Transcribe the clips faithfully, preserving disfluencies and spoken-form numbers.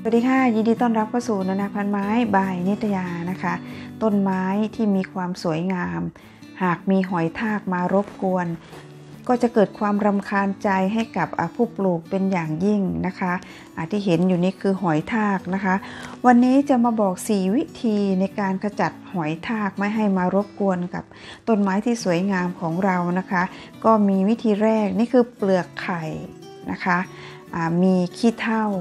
สวัสดีค่ะยินดีต้อนรับเข้าสู่นานาพันไม้บายนิตยานะคะต้นไม้ที่มีความสวยงามหากมีหอยทากมารบกวนก็จะเกิดความรำคาญใจให้กับผู้ปลูกเป็นอย่างยิ่งนะคะที่เห็นอยู่นี้คือหอยทากนะคะวันนี้จะมาบอกสี่วิธีในการขจัดหอยทากไม่ให้มารบกวนกับต้นไม้ที่สวยงามของเรานะคะก็มีวิธีแรกนี่คือเปลือกไข่นะคะมีขี้เถ้า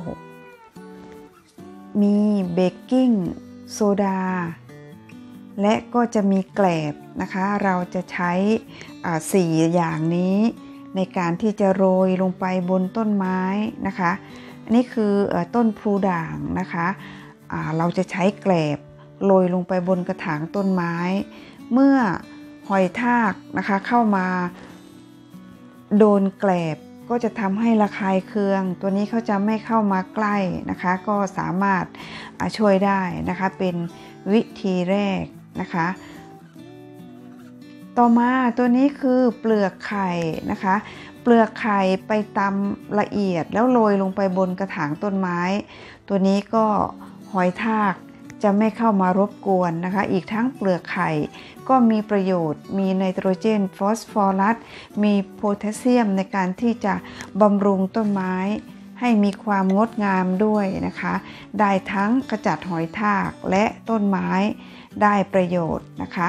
มีเบกกิ้งโซดาและก็จะมีแกลบนะคะเราจะใช้สี่อย่างนี้ในการที่จะโรยลงไปบนต้นไม้นะคะอันนี้คือต้นพลูด่างนะคะเราจะใช้แกลบโรยลงไปบนกระถางต้นไม้เมื่อหอยทากนะคะเข้ามาโดนแกลบก็จะทำให้ระคายเคืองตัวนี้เขาจะไม่เข้ามาใกล้นะคะก็สามารถช่วยได้นะคะเป็นวิธีแรกนะคะต่อมาตัวนี้คือเปลือกไข่นะคะเปลือกไข่ไปตำละเอียดแล้วโรยลงไปบนกระถางต้นไม้ตัวนี้ก็หอยทากจะไม่เข้ามารบกวนนะคะอีกทั้งเปลือกไข่ก็มีประโยชน์มีไนโตรเจนฟอสฟอรัสมีโพแทสเซียมในการที่จะบำรุงต้นไม้ให้มีความงดงามด้วยนะคะได้ทั้งกระจัดหอยทากและต้นไม้ได้ประโยชน์นะคะ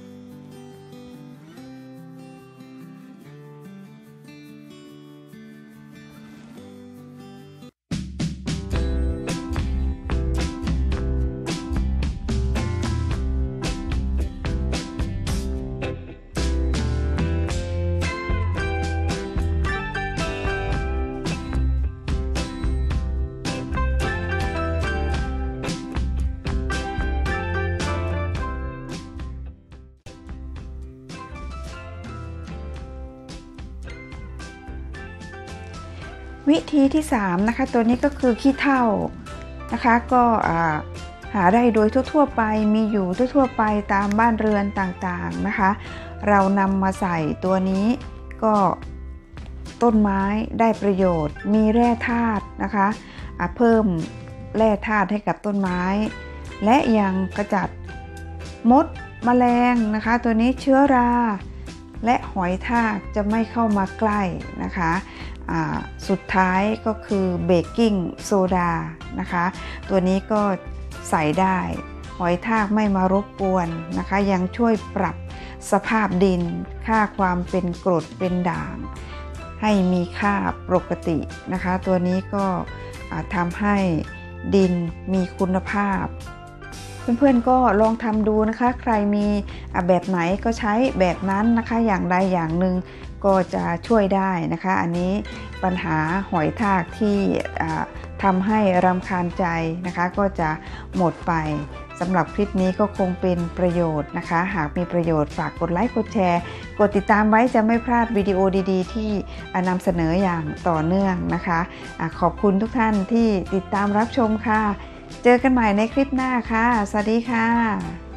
วิธีที่สามนะคะตัวนี้ก็คือขี้เถ้านะคะก็หาได้โดยทั่วๆไปมีอยู่ทั่วๆไปตามบ้านเรือนต่างๆนะคะเรานำมาใส่ตัวนี้ก็ต้นไม้ได้ประโยชน์มีแร่ธาตุนะคะเพิ่มแร่ธาตุให้กับต้นไม้และยังกระจัดมดแมลงนะคะตัวนี้เชื้อราและหอยทากจะไม่เข้ามาใกล้นะคะสุดท้ายก็คือเบกกิ้งโซดานะคะตัวนี้ก็ใส่ได้หอยทากไม่มารบกวนนะคะยังช่วยปรับสภาพดินค่าความเป็นกรดเป็นด่างให้มีค่าปกตินะคะตัวนี้ก็ทำให้ดินมีคุณภาพเพื่อนๆก็ลองทำดูนะคะใครมีแบบไหนก็ใช้แบบนั้นนะคะอย่างใดอย่างหนึ่งก็จะช่วยได้นะคะอันนี้ปัญหาหอยทากที่ทำให้รำคาญใจนะคะก็จะหมดไปสำหรับคลิปนี้ก็คงเป็นประโยชน์นะคะหากมีประโยชน์ฝากกดไลค์กดแชร์กดติดตามไว้จะไม่พลาดวิดีโอดีๆที่นำเสนออย่างต่อเนื่องนะคะขอบคุณทุกท่านที่ติดตามรับชมค่ะเจอกันใหม่ในคลิปหน้าค่ะสวัสดีค่ะ